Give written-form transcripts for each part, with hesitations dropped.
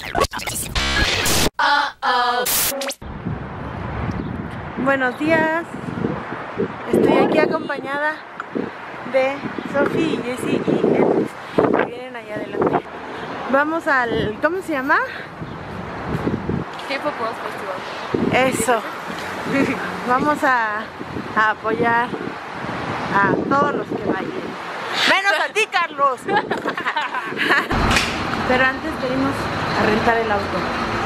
Buenos días. Estoy aquí acompañada de Sofi y Jessie y Elvis, que vienen allá adelante. Vamos al... ¿cómo se llama? K-Pop World Festival. Eso. Vamos a apoyar a todos los que vayan. Menos a ti, Carlos. Pero antes venimos a rentar el auto.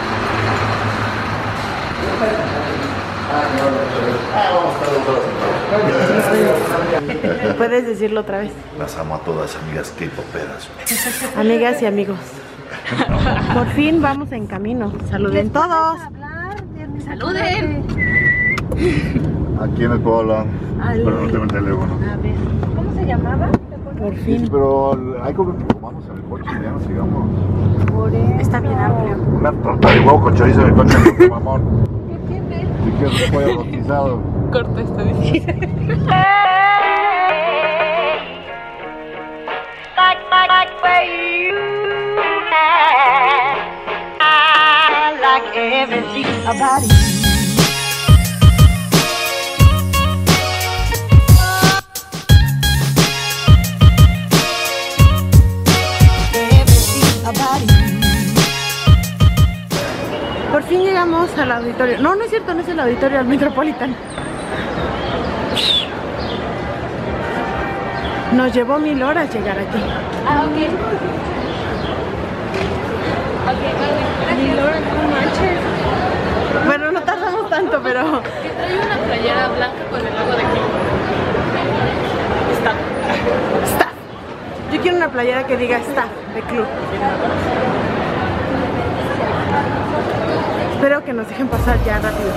¿Puedes decirlo otra vez? Las amo a todas, amigas K-poperas. Amigas y amigos. Por fin vamos en camino. Saluden todos. ¡Saluden! ¿A quiénes puedo hablar? Pero no tengo el teléfono. A ver, ¿Cómo se llamaba? por Sí, fin. pero hay como que comamos en el coche y ya no sigamos. Está bien amplio. Una torta de huevo con chorizo en el coche, no, mamón. ¿Qué tienes? Si quieres pollo rostizado. Corta esta diciendo. Por fin llegamos al auditorio. No, no es cierto, no es el auditorio, al Metropolitan. Nos llevó 1000 horas llegar aquí. Ah, ok. Ok, vale. Gracias. No manches. Bueno, no tardamos tanto, pero... Que trae una playera blanca con el logo de K. Está. Staff. Yo quiero una playera que diga staff de club. Espero que nos dejen pasar ya rápido.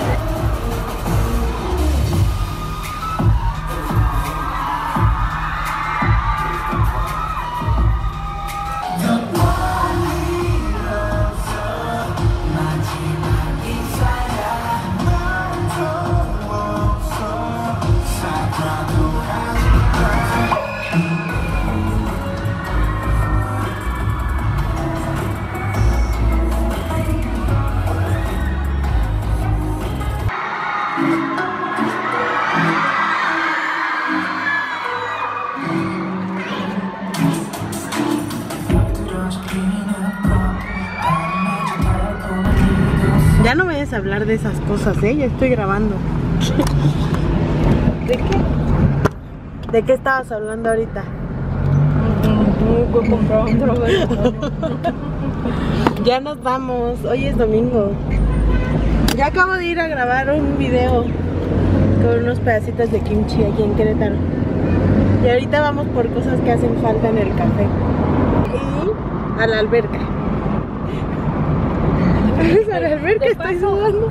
Ya no vayas a hablar de esas cosas, ¿eh? Ya estoy grabando. ¿De qué? ¿De qué estabas hablando ahorita? Ya nos vamos, hoy es domingo. Ya acabo de ir a grabar un video con unos pedacitos de kimchi aquí en Querétaro. Y ahorita vamos por cosas que hacen falta en el café. Y a la alberca. ¿Ves a la alberca? Estoy sudando.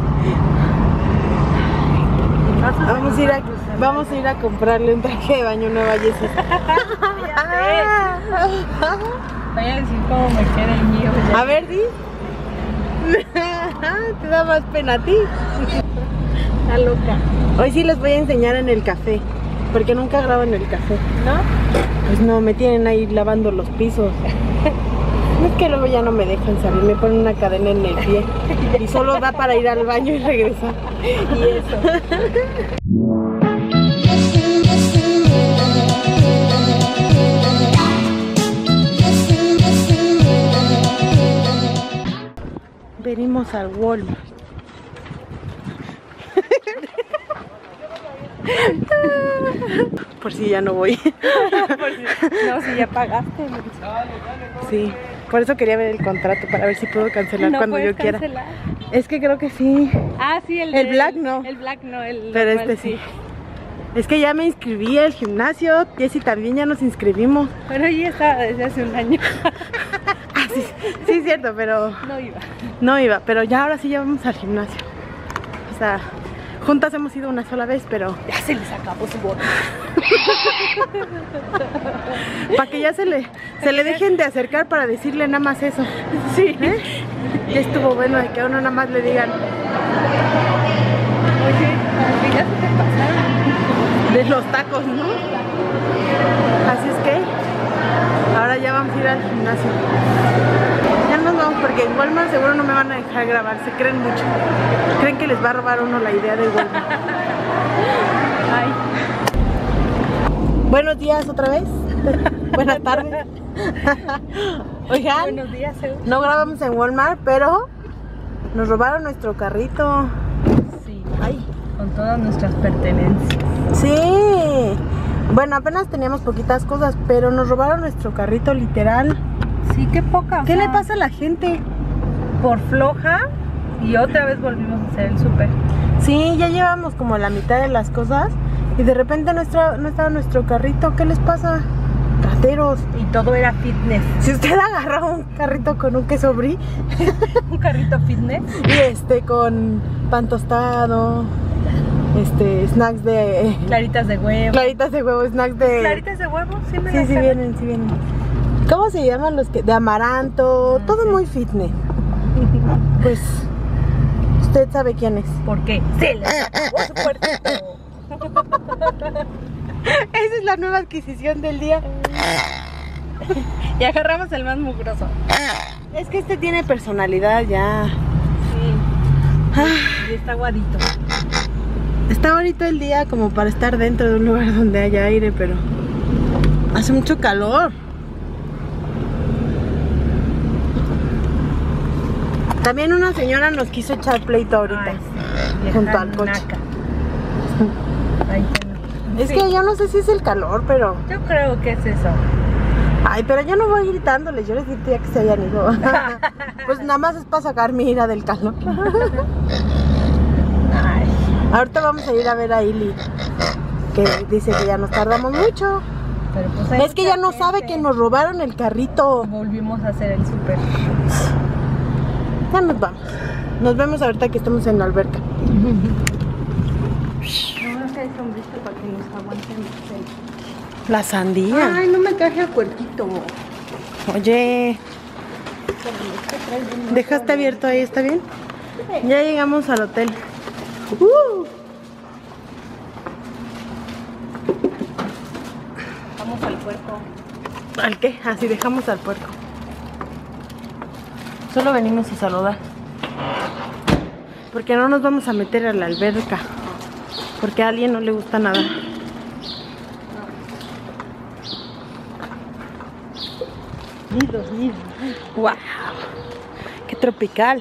Vamos a ir a comprarle un traje de baño nuevo a Jessie. Voy a decir cómo me queda el mío. A ver, di. Te da más pena a ti. Está loca. Hoy sí les voy a enseñar en el café, porque nunca grabo en el café. ¿No? Pues no, me tienen ahí lavando los pisos. Es que luego ya no me dejan salir, me ponen una cadena en el pie y solo da para ir al baño y regresar. Y eso. Venimos al Walmart. Por si ya no voy. No, si ya pagaste. Sí, por eso quería ver el contrato para ver si puedo cancelar No cuando yo puedes quiera. cancelar. Es que creo que sí. Ah, sí, El black no. El black no, el Pero normal, este sí. Es que ya me inscribí al gimnasio. Jessie también ya nos inscribimos. Pero yo ya estaba desde hace un año. Ah, sí, sí es cierto, pero No iba. no iba. Pero ya ahora sí ya vamos al gimnasio. O sea, juntas hemos ido una sola vez, pero Ya se les acabó su bono. para que ya se le dejen de acercar para decirle nada más eso. Sí. ¿Eh? Ya estuvo bueno de que a uno nada más le digan Oye, ya se te pasaron. de los tacos, ¿no? Así es que ahora ya vamos a ir al gimnasio. Ya nos vamos porque Porque en Walmart seguro no me van a dejar grabar, se creen mucho. Creen que les va a robar uno la idea de Walmart. Ay. Buenos días otra vez. Buenas tardes. Oigan, Buenos días, no grabamos en Walmart, pero nos robaron nuestro carrito. Sí, Ay. con todas nuestras pertenencias. Sí. Bueno, apenas teníamos poquitas cosas, pero nos robaron nuestro carrito literal. Sí, qué poca. ¿Qué le pasa a la gente? Por floja y otra vez volvimos a hacer el súper. Sí, ya llevamos como la mitad de las cosas y de repente no estaba nuestro carrito. ¿Qué les pasa? Rateros. Y todo era fitness. Si usted agarró un carrito con un queso brie Un carrito fitness. y con pan tostado, snacks de Claritas de huevo. claritas de huevo, snacks de Claritas de huevo, sí me sí, las sí saben. vienen. ¿Cómo se llaman los que de amaranto? Todo sí. muy fitness. Pues usted sabe quién es. ¿Por qué? Se les acabó su puertito. Esa es la nueva adquisición del día. Y agarramos el más mugroso. Es que este tiene personalidad ya. Sí. Y está aguadito. Está bonito el día como para estar dentro de un lugar donde haya aire, pero hace mucho calor. También una señora nos quiso echar pleito ahorita. Ay, sí. Junto al coche. Naca. Ay, que no. Es Sí, que yo no sé si es el calor, pero... yo creo que es eso. Ay, pero yo no voy gritándoles, yo les grito ya que se hayan ido. Pues nada más es para sacar mi ira del calor. Ay, Ahorita vamos a ir a ver a Ili, que dice que ya nos tardamos mucho. pero pues hay Es que ya mucha no sabe gente. que nos robaron el carrito. Volvimos a hacer el súper. Ya nos vamos. Nos vemos ahorita que estemos en la alberca. No que hay sombrito para que nos aguanten. La sandía. Ay, no me traje el cuerquito. Oye, ¿dejaste abierto ahí? ¿Está bien? Ya llegamos al hotel. Vamos al puerco. ¿Al qué? Así dejamos al puerco. Solo venimos a saludar. Porque no nos vamos a meter a la alberca. Porque a alguien no le gusta nada. Nidos. ¡Wow! ¡Qué tropical!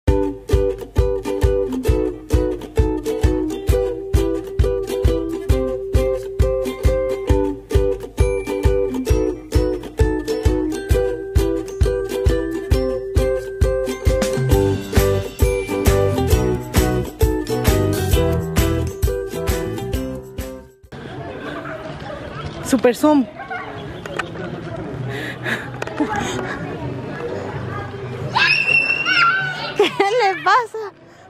Super zoom. ¿Qué le pasa?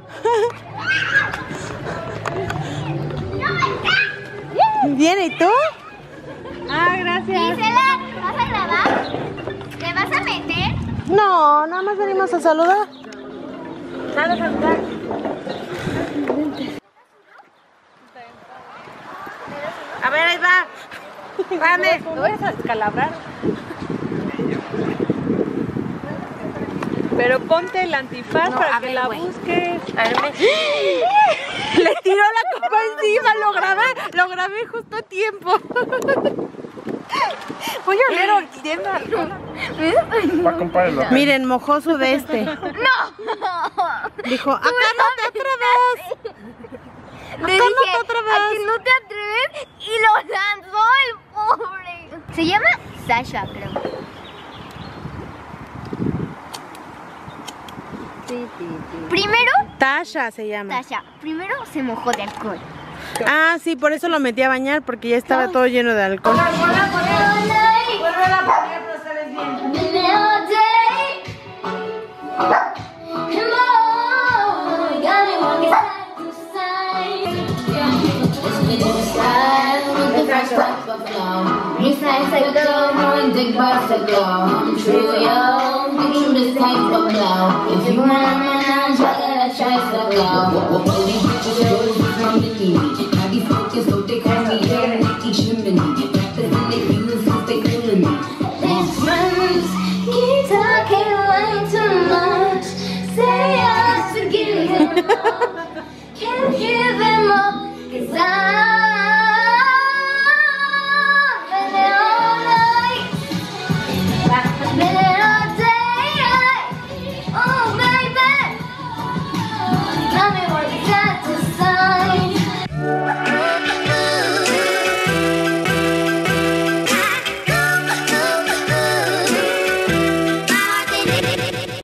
Bien, ¿y tú? Ah, gracias. Gisela, ¿vas a grabar? ¿Te vas a meter? No, nada más venimos a saludar. Sale a saludar. A ver, ahí va. Espérame. No vayas a descalabrar. Pero ponte el antifaz No, para a que ver, la güey. busques. Le tiró la copa encima, lo grabé justo a tiempo. Voy a oler orquídea. Va a comprarlo. Miren, mojó su de este. ¡No! Dijo, acá no te atreves. Le Acá no dije, te atreves. "A que no te atreves", y lo lanzó el pobre. Se llama Sasha, creo. Primero, Tasha se llama. Sasha, primero se mojó de alcohol. Ah, sí, por eso lo metí a bañar, porque ya estaba todo lleno de alcohol. Keep talking away too much.